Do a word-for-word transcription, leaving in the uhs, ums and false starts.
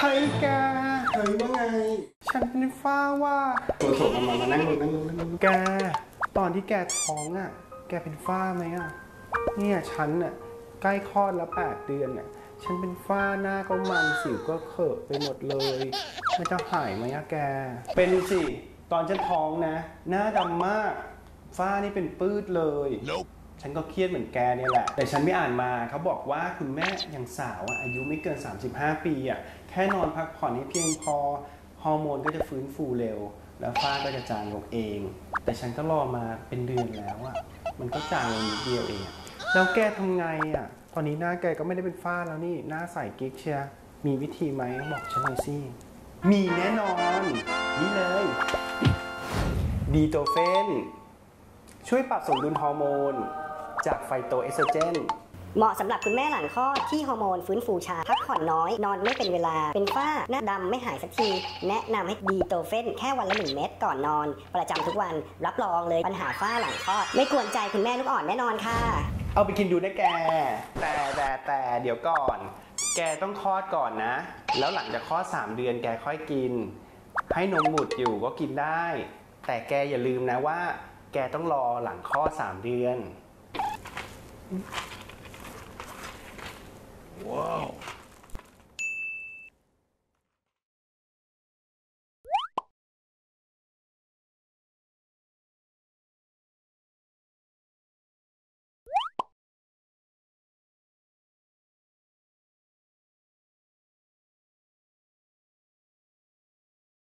ฮ้ยแกเฮ้ยว่าไงฉันเป็นฝ้าว่าตัวโถมามามานั่งลงนั่งลงนั่งลงแกตอนที่แกท้องอ่ะแกเป็นฝ้าไหมอ่ะเนี่ยฉันอ่ะใกล้คลอดแล้วแปดเดือนอ่ะฉันเป็นฝ้าหน้าก็มันสิวก็เขอะไปหมดเลยมันจะหายไหมอะแกเป็นสิตอนฉันท้องนะหน้าดำมากฝ้านี่เป็นปื้ดเลย nope. ฉันก็เครียดเหมือนแกเนี่ยแหละแต่ฉันไม่อ่านมาเขาบอกว่าคุณแม่ยังสาวอายุไม่เกินสามสิบห้าปีอ่ะแค่นอนพักผ่อนให้เพียงพอฮอร์โมนก็จะฟื้นฟูเร็วแล้วฝ้าก็จะจางลงเองแต่ฉันก็รอมาเป็นเดือนแล้วอ่ะมันก็จางลงนิดเดียวเองแล้วแกทำไงอ่ะตอนนี้หน้าแกก็ไม่ได้เป็นฝ้าแล้วนี่หน้าใสกิ๊กเชียมีวิธีไหมบอกฉันหน่อยสิมีแน่นอนนี่เลยดีโตเฟนช่วยปรับสมดุลฮอร์โมนจากไฟโตเอสโตรเจนเหมาะสำหรับคุณแม่หลังคลอดที่ฮอร์โมนฟื้นฟูช้าพักผ่อนน้อยนอนไม่เป็นเวลาเป็นฝ้าหน้าดำไม่หายสักทีแนะนำให้ดีโตเฟนแค่วันละหนึ่งเม็ดก่อนนอนประจำทุกวันรับรองเลยปัญหาฝ้าหลังคลอดไม่กวนใจคุณแม่ลูกอ่อนแน่นอนค่ะเอาไปกินดูนะแกแต่แต่แต่เดี๋ยวก่อนแกต้องคลอดก่อนนะแล้วหลังจากคลอดสามเดือนแกค่อยกินให้นมหมุดอยู่ก็กินได้แต่แกอย่าลืมนะว่าแกต้องรอหลังคลอดสามเดือนว้าว